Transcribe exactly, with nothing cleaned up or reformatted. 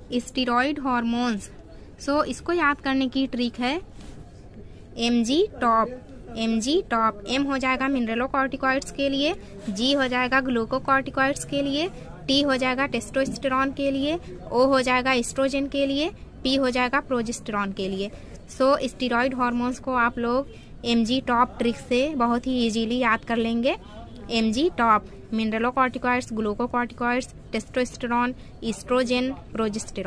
Steroid hormones. सो इसको याद करने की ट्रिक है M G top. M G top, M हो जाएगा मिनरलोकॉर्टिकॉइड्स के लिए, जी हो जाएगा ग्लूकोकॉर्टिकॉइड्स के लिए, टी हो जाएगा टेस्टोस्टेरॉन के लिए, ओ हो जाएगा एस्ट्रोजन के लिए, पी हो जाएगा प्रोजेस्टेरॉन के लिए। सो स्टीरॉयड हार्मोन्स को आप लोग एम जी टॉप ट्रिक से बहुत ही इजीली याद कर लेंगे। M G top, mineralocorticoids, glucocorticoids, testosterone, estrogen, progesterone.